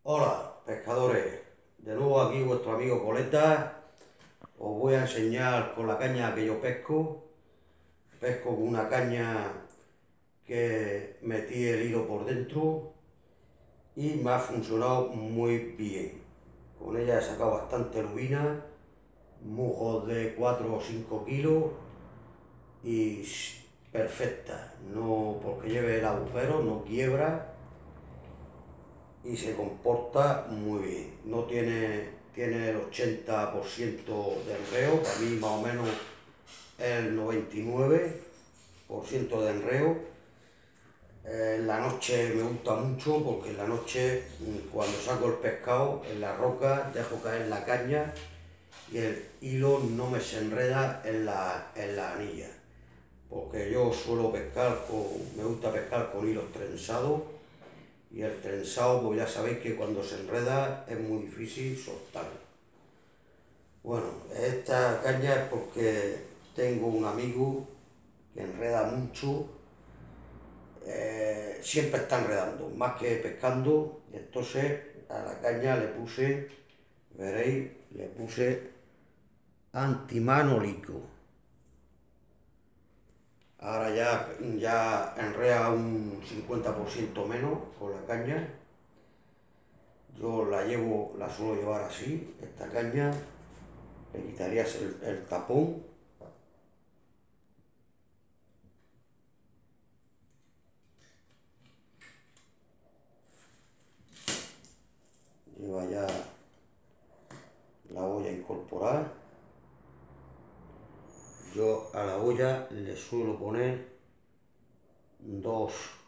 Hola, pescadores. De nuevo aquí vuestro amigo Coleta. Os voy a enseñar con la caña que yo pesco. Pesco con una caña que metí el hilo por dentro y me ha funcionado muy bien. Con ella he sacado bastante lubina, mujos de 4 o 5 kilos y perfecta. No porque lleve el agujero, no quiebra y se comporta muy bien. No tiene el 80% de enreo, para mí más o menos el 99% de enreo. En la noche me gusta mucho porque en la noche, cuando saco el pescado en la roca, dejo caer la caña y el hilo no me se enreda en la anilla. Porque yo suelo me gusta pescar con hilos trenzados. Y el trenzado, pues ya sabéis que cuando se enreda es muy difícil soltarlo. Bueno, esta caña es porque tengo un amigo que enreda mucho, siempre está enredando, más que pescando. Entonces a la caña le puse, veréis, le puse antimanolico. Ahora ya enreda un 50% menos con la caña. Yo la suelo llevar así, esta caña. Le quitarías el tapón. Lleva ya la olla incorporada. Yo a la olla le suelo poner dos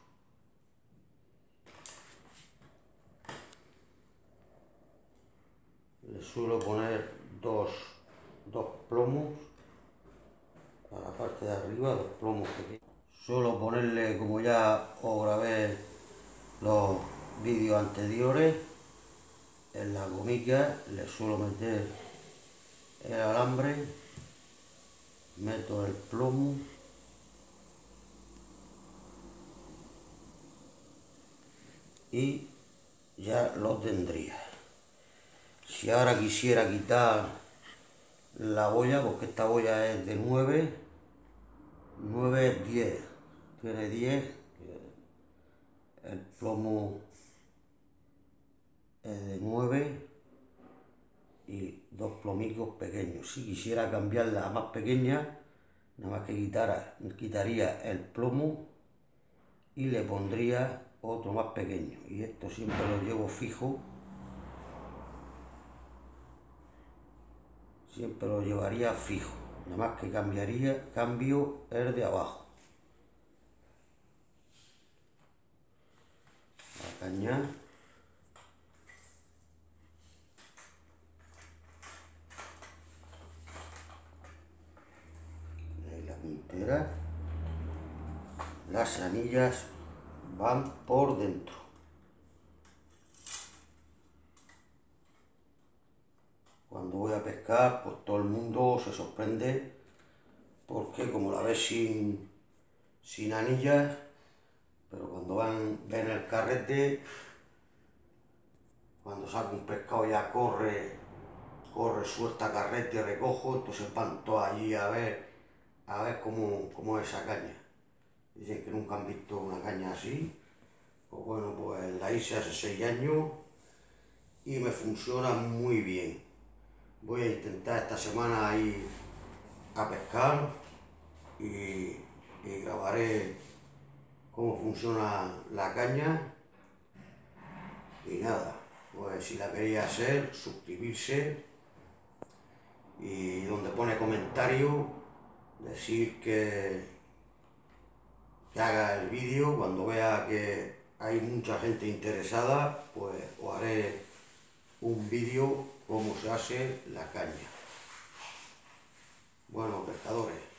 dos plomos a la parte de arriba, dos plomos pequeños. Suelo ponerle, como ya os grabé los vídeos anteriores, en la gomica le suelo meter el alambre, meto el plomo y ya lo tendría. Si ahora quisiera quitar la boya, porque esta boya es de 9, 10, tiene 10, el plomo es de 9 y dos plomicos pequeños. Si quisiera cambiarla a más pequeña, nada más que quitaría el plomo y le pondría otro más pequeño. Y esto siempre lo llevo fijo, siempre lo llevaría fijo, nada más que cambio el de abajo. La caña. La puntera. Las anillas van por dentro. Cuando voy a pescar, pues todo el mundo se sorprende porque como la ves sin anillas, pero cuando ven el carrete, cuando saco un pescado ya corre, suelta carrete, recojo, entonces van todos allí a ver cómo es esa caña. Dicen que nunca han visto una caña así. Pues bueno, pues la hice hace 6 años y me funciona muy bien. Voy a intentar esta semana ir a pescar y grabaré cómo funciona la caña. Y nada, pues si la queréis hacer, suscribirse y donde pone comentario, decir que haga el vídeo. Cuando vea que hay mucha gente interesada, pues os haré un vídeo cómo se hace la caña. Bueno, pescadores,